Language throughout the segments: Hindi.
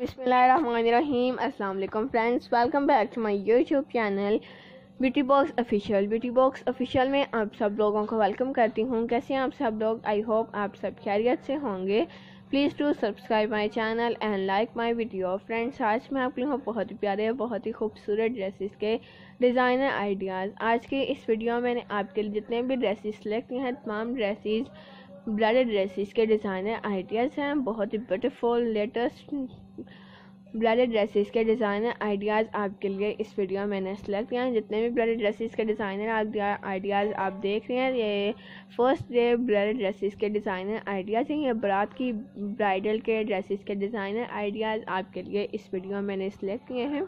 बिस्मिल्लाहिर्रहमानिर्रहीम। अस्सलाम वालेकुम friends, welcome back to my YouTube channel beauty box official. Beauty box official में आप सब लोगों को वेलकम करती हूँ। कैसे हैं आप सब लोग? आई होप आप सब खैरियत से होंगे। Please to subscribe my channel and like my video. Friends, आज मैं आप लोगों को बहुत ही प्यारे, बहुत ही खूबसूरत ड्रेसेस के डिज़ाइनर आइडियाज़ आज के इस वीडियो में मैंने आपके लिए जितने भी ड्रेसेस सेलेक्ट किए हैं, तमाम ड्रेसेस ब्राइडल ड्रेसेस के डिज़ाइनर आइडियाज़ हैं। बहुत ही ब्यूटीफुल लेटेस्ट ब्राइडल ड्रेसेस के डिज़ाइनर आइडियाज़ आपके लिए इस वीडियो में मैंने सेलेक्ट किया है। जितने भी ब्राइडल ड्रेसेस के डिज़ाइनर आइडियाज़ आप देख रहे हैं, ये फर्स्ट डे ब्राइडल ड्रेसेस के डिज़ाइनर आइडियाज़ हैं। ये बारात की ब्राइडल के ड्रेसेस के डिज़ाइनर आइडियाज़ आपके लिए इस वीडियो में मैंने सेलेक्ट किए हैं।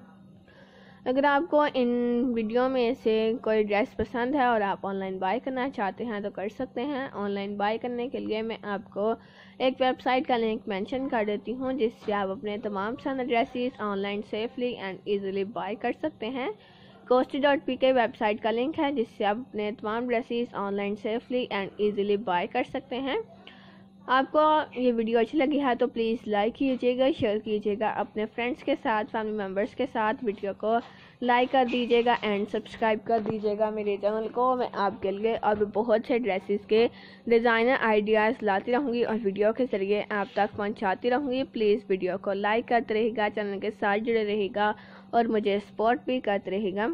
अगर आपको इन वीडियो में से कोई ड्रेस पसंद है और आप ऑनलाइन बाय करना चाहते हैं तो कर सकते हैं। ऑनलाइन बाय करने के लिए मैं आपको एक वेबसाइट का लिंक मेंशन कर देती हूं, जिससे आप अपने तमाम पसंद dresses online safely and easily buy कर सकते हैं। costi.pk वेबसाइट का लिंक है, जिससे आप अपने तमाम dresses online safely and easily buy कर सकते हैं। आपको ये वीडियो अच्छी लगी है तो प्लीज़ लाइक कीजिएगा, शेयर कीजिएगा अपने फ्रेंड्स के साथ, फैमिली मेम्बर्स के साथ। वीडियो को लाइक कर दीजिएगा एंड सब्सक्राइब कर दीजिएगा मेरे चैनल को। मैं आपके लिए और भी बहुत से ड्रेसेस के डिज़ाइनर आइडियाज़ लाती रहूँगी और वीडियो के ज़रिए आप तक पहुँचाती रहूँगी। प्लीज़ वीडियो को लाइक करते रहिएगा, चैनल के साथ जुड़े रहिएगा और मुझे सपोर्ट भी करते रहिएगा।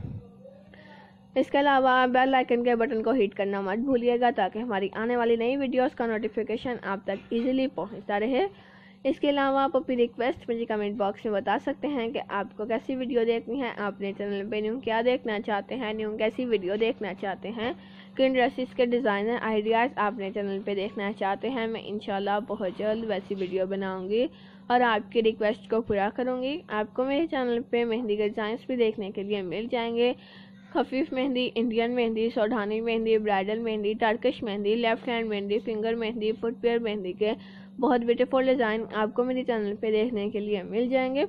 इसके अलावा बेल आइकन के बटन को हिट करना मत भूलिएगा, ताकि हमारी आने वाली नई वीडियोस का नोटिफिकेशन आप तक इजीली पहुंचता रहे। इसके अलावा आप अपनी रिक्वेस्ट मुझे कमेंट बॉक्स में बता सकते हैं कि आपको कैसी वीडियो देखनी है, आपने चैनल पे न्यू क्या देखना चाहते हैं, न्यू कैसी वीडियो देखना चाहते हैं, किन ड्रेसेस के डिज़ाइनर आइडियाज़ आपने चैनल पे देखना चाहते हैं। मैं इंशाल्लाह बहुत जल्द वैसी वीडियो बनाऊँगी और आपकी रिक्वेस्ट को पूरा करूँगी। आपको मेरे चैनल पर मेहंदी के डिज़ाइंस भी देखने के लिए मिल जाएंगे। खफीफ मेहंदी, इंडियन मेहंदी, सोडानी mehndi, bridal mehndi, Turkish mehndi, left hand mehndi, finger mehndi, footwear mehndi के बहुत ब्यूटीफुल डिज़ाइन आपको मेरे चैनल पे देखने के लिए मिल जाएंगे।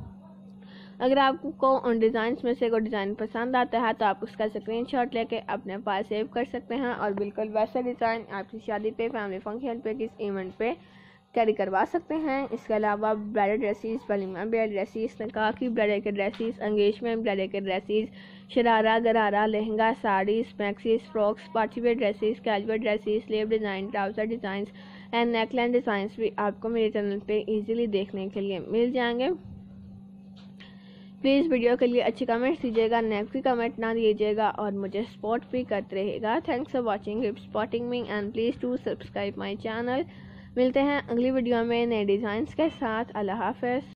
अगर आपको उन डिज़ाइंस में से कोई डिज़ाइन पसंद आता है तो आप उसका स्क्रीनशॉट लेके अपने पास सेव कर सकते हैं और बिल्कुल वैसा डिज़ाइन आपकी शादी पे, फैमिली फंक्शन पे, किस इवेंट पे कैरी करवा सकते हैं। इसके अलावा ब्राइडल ड्रेसेस, वलीमा ब्राइडल ड्रेसेस, निकाह की ब्राइडल के ड्रेसेस, एंगेजमेंट ब्राइडल के dresses, sharara, gharara, lehenga, saris, maxis, frocks, partywear dresses, casual dresses, sleeve design, trouser designs and neckline designs भी आपको मेरे चैनल पे इजीली देखने के लिए मिल जाएंगे। प्लीज़ वीडियो के लिए अच्छे कमेंट्स दीजिएगा, नेगेटिव कमेंट ना दीजिएगा और मुझे सपोर्ट भी करते रहेगा। Thanks for watching, keep supporting me and please to subscribe my channel. मिलते हैं अगली वीडियो में नए डिज़ाइंस के साथ। अल्लाह हाफ़िज़।